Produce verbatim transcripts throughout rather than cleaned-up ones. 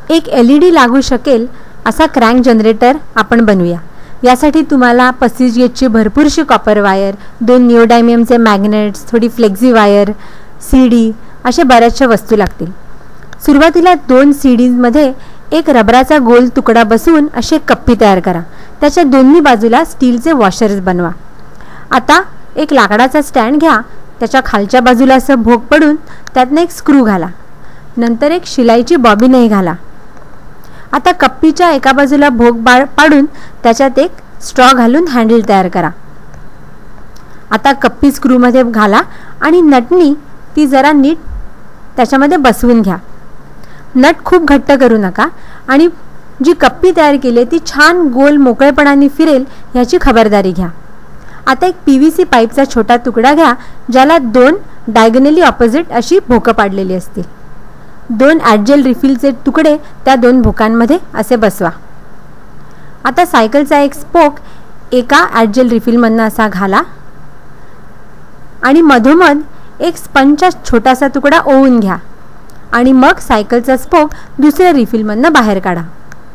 एक L E D लागू शकेल असा क्रँक जनरेटर आपण बनवूया. यासाठी तुम्हाला पस्तीस गेजची भरपूरशी कॉपर वायर, दोन निओडायमियमचे मॅग्नेट्स, थोडी फ्लेक्झी वायर, सी डी अशा बऱ्याचशा वस्तू लागतील. सुरुवातीला दोन सी डीमध्ये एक रबराचा गोल तुकडा बसवून अशी एक कप्पी तयार करा. त्याच्या दोन्ही बाजूला स्टीलचे वॉशर्स बनवा. आता एक लाकडाचा स्टँड घ्या. त्याच्या खालच्या बाजूला असं भोक पडून त्यातनं एक स्क्रू घाला. नंतर एक शिलाईची बॉबिनही घाला. आता कप्पीच्या एका बाजूला भोक बा पाडून त्याच्यात एक स्ट्रॉ घालून हँडल तयार करा. आता कप्पी स्क्रूमध्ये घाला आणि नटनी ती जरा नीट त्याच्यामध्ये बसवून घ्या. नट खूप घट्ट करू नका आणि जी कप्पी तयार केली ती छान गोल मोकळेपणाने फिरेल याची खबरदारी घ्या. आता एक पी व्ही सी पाईपचा छोटा तुकडा घ्या, ज्याला दोन डायगोनली ऑपोजिट अशी भोकं पाडलेली असतील. दोन ॲडजेल रिफिलचे तुकडे त्या दोन भोकांमध्ये असे बसवा. आता सायकलचा एक स्पोक एका ॲडजेल रिफिलमधनं असा घाला आणि मधोमध एक स्पंजचा छोटासा तुकडा ओवून घ्या आणि मग सायकलचा स्पोक दुसऱ्या रिफिलमधनं बाहेर काढा.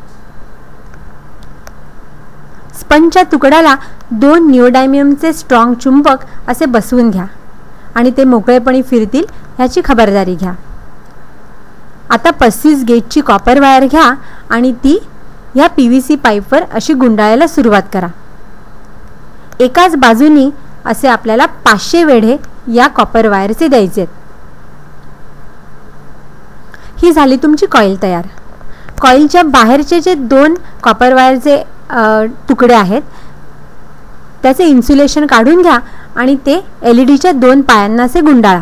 स्पंजच्या तुकड्याला दोन निओडायमियमचे स्ट्रॉंग चुंबक असे बसवून घ्या आणि ते मोकळेपणी फिरतील याची खबरदारी घ्या. आता पस्तीस गेजची कॉपर वायर घ्या आणि ती ह्या पी व्ही सी पाईपवर अशी गुंडाळायला सुरुवात करा. एकाच बाजूनी असे आपल्याला पाचशे वेढे या कॉपर वायरचे द्यायचे. ही झाली तुमची कॉईल तयार. कॉईलच्या बाहेरचे जे दोन कॉपर वायरचे तुकडे आहेत त्याचे इन्सुलेशन काढून घ्या आणि ते एल ई डीच्या दोन पायांना असे गुंडाळा.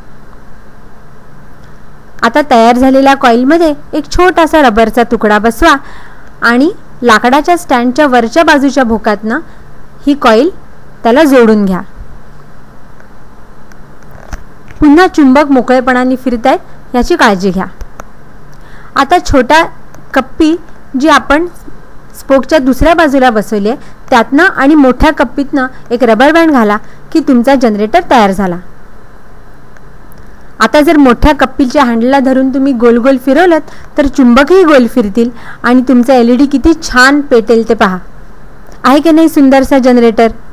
आता तयार झालेल्या कॉईलमध्ये एक छोटासा रबरचा तुकडा बसवा आणि लाकडाच्या स्टँडच्या वरच्या बाजूच्या भोकातनं ही कॉईल त्याला जोडून घ्या. पुन्हा चुंबक मोकळेपणाने फिरतायत याची काळजी घ्या. आता छोटा कप्पी जी आपण स्पोकच्या दुसऱ्या बाजूला बसवली आहे त्यातनं आणि मोठ्या कप्पीतनं एक रबर बँड घाला की तुमचा जनरेटर तयार झाला. आता जर मोठ्या कप्पीच्या हँडलला धरून तुम्ही गोल गोल फिरवलत तर चुंबकही गोल फिरतील आणि तुमचा एल ई डी किती छान पेटेल ते पहा. आहे की नाही सुंदरसा जनरेटर.